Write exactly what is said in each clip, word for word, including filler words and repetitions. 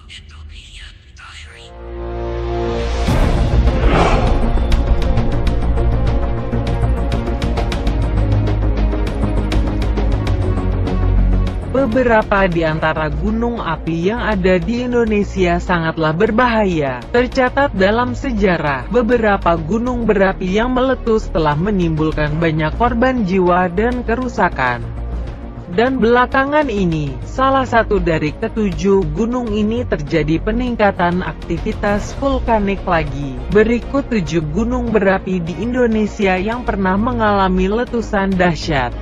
Ethiopian Diary. Beberapa di antara gunung api yang ada di Indonesia sangatlah berbahaya. Tercatat dalam sejarah, beberapa gunung berapi yang meletus telah menimbulkan banyak korban jiwa dan kerusakan. Dan belakangan ini, salah satu dari ketujuh gunung ini terjadi peningkatan aktivitas vulkanik lagi. Berikut tujuh gunung berapi di Indonesia yang pernah mengalami letusan dahsyat.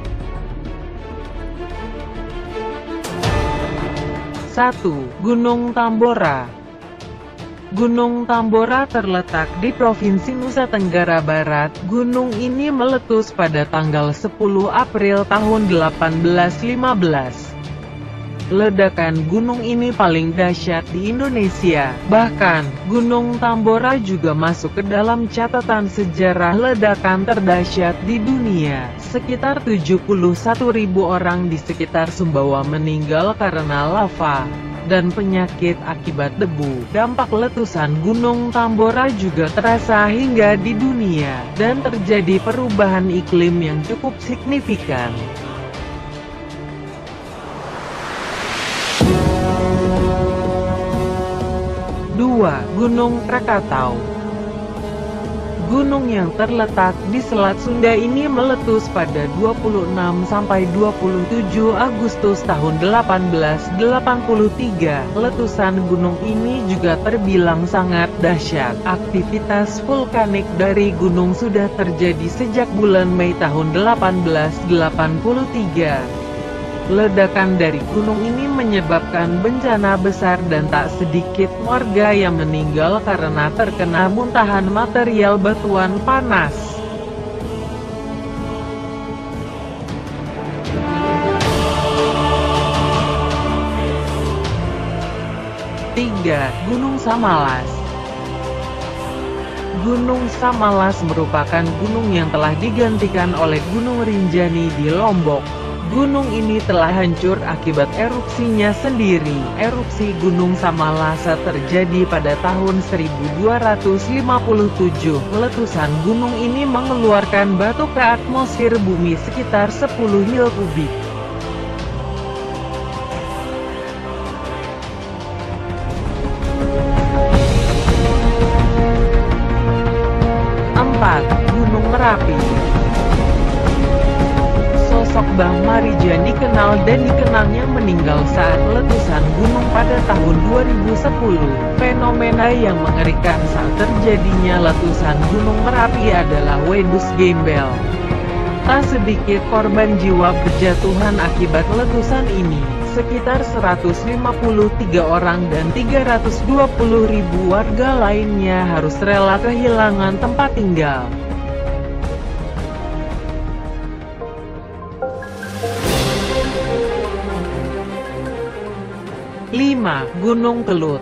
satu. Gunung Tambora. Gunung Tambora terletak di Provinsi Nusa Tenggara Barat. Gunung ini meletus pada tanggal sepuluh April tahun delapan belas lima belas. Ledakan gunung ini paling dahsyat di Indonesia. Bahkan, Gunung Tambora juga masuk ke dalam catatan sejarah ledakan terdahsyat di dunia. Sekitar tujuh puluh satu ribu orang di sekitar Sumbawa meninggal karena lava dan penyakit akibat debu. Dampak letusan Gunung Tambora juga terasa hingga di dunia, dan terjadi perubahan iklim yang cukup signifikan. dua. Gunung Krakatau. Gunung yang terletak di Selat Sunda ini meletus pada dua puluh enam sampai dua puluh tujuh Agustus tahun delapan belas delapan puluh tiga. Letusan gunung ini juga terbilang sangat dahsyat. Aktivitas vulkanik dari gunung sudah terjadi sejak bulan Mei tahun delapan belas delapan puluh tiga. Ledakan dari gunung ini menyebabkan bencana besar dan tak sedikit warga yang meninggal karena terkena muntahan material batuan panas. tiga. Gunung Samalas. Gunung Samalas merupakan gunung yang telah digantikan oleh Gunung Rinjani di Lombok. Gunung ini telah hancur akibat erupsinya sendiri. Erupsi Gunung Samalas terjadi pada tahun seribu dua ratus lima puluh tujuh. Letusan gunung ini mengeluarkan batu ke atmosfer bumi sekitar sepuluh mil kubik. empat. Gunung Merapi. Sosok Bang Marijan dikenal dan dikenalnya meninggal saat letusan gunung pada tahun dua ribu sepuluh. Fenomena yang mengerikan saat terjadinya letusan Gunung Merapi adalah wedus gembel. Tak sedikit korban jiwa berjatuhan akibat letusan ini, sekitar seratus lima puluh tiga orang dan tiga ratus dua puluh ribu warga lainnya harus rela kehilangan tempat tinggal. lima. Gunung Kelut.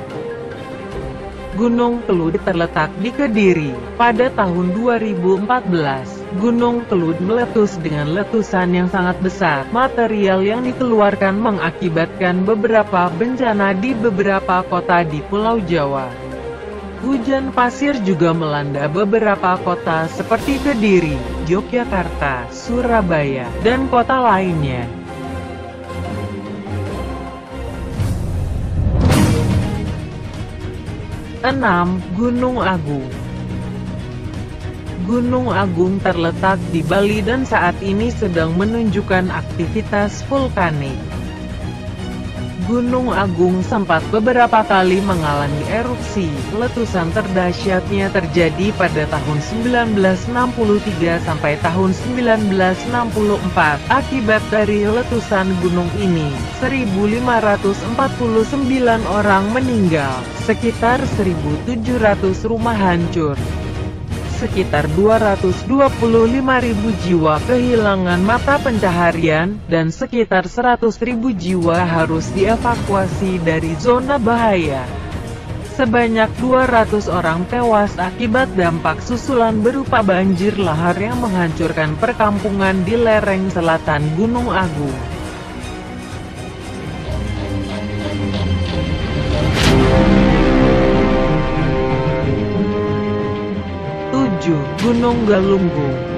Gunung Kelut terletak di Kediri. Pada tahun dua ribu empat belas, Gunung Kelut meletus dengan letusan yang sangat besar. Material yang dikeluarkan mengakibatkan beberapa bencana di beberapa kota di Pulau Jawa. Hujan pasir juga melanda beberapa kota seperti Kediri, Yogyakarta, Surabaya, dan kota lainnya. enam. Gunung Agung. Gunung Agung terletak di Bali dan saat ini sedang menunjukkan aktivitas vulkanik. Gunung Agung sempat beberapa kali mengalami erupsi. Letusan terdahsyatnya terjadi pada tahun seribu sembilan ratus enam puluh tiga sampai tahun seribu sembilan ratus enam puluh empat. Akibat dari letusan gunung ini, seribu lima ratus empat puluh sembilan orang meninggal, sekitar seribu tujuh ratus rumah hancur. Sekitar dua ratus dua puluh lima ribu jiwa kehilangan mata pencaharian, dan sekitar seratus ribu jiwa harus dievakuasi dari zona bahaya. Sebanyak dua ratus orang tewas akibat dampak susulan berupa banjir lahar yang menghancurkan perkampungan di lereng selatan Gunung Agung. Gunung Galunggung.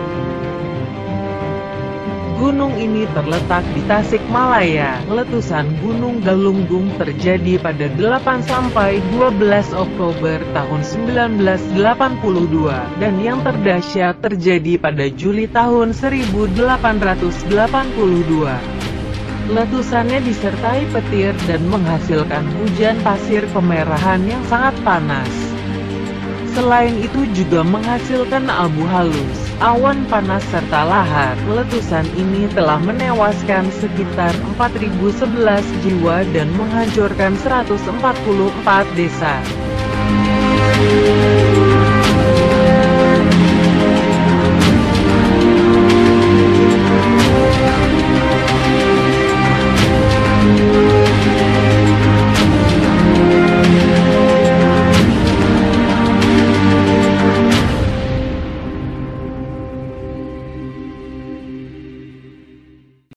Gunung ini terletak di Tasikmalaya. Letusan Gunung Galunggung terjadi pada delapan sampai dua belas Oktober tahun sembilan belas delapan puluh dua, dan yang terdahsyat terjadi pada Juli tahun seribu delapan ratus delapan puluh dua. Letusannya disertai petir dan menghasilkan hujan pasir kemerahan yang sangat panas. Selain itu juga menghasilkan abu halus, awan panas serta lahar. Letusan ini telah menewaskan sekitar empat ribu sebelas jiwa dan menghancurkan seratus empat puluh empat desa.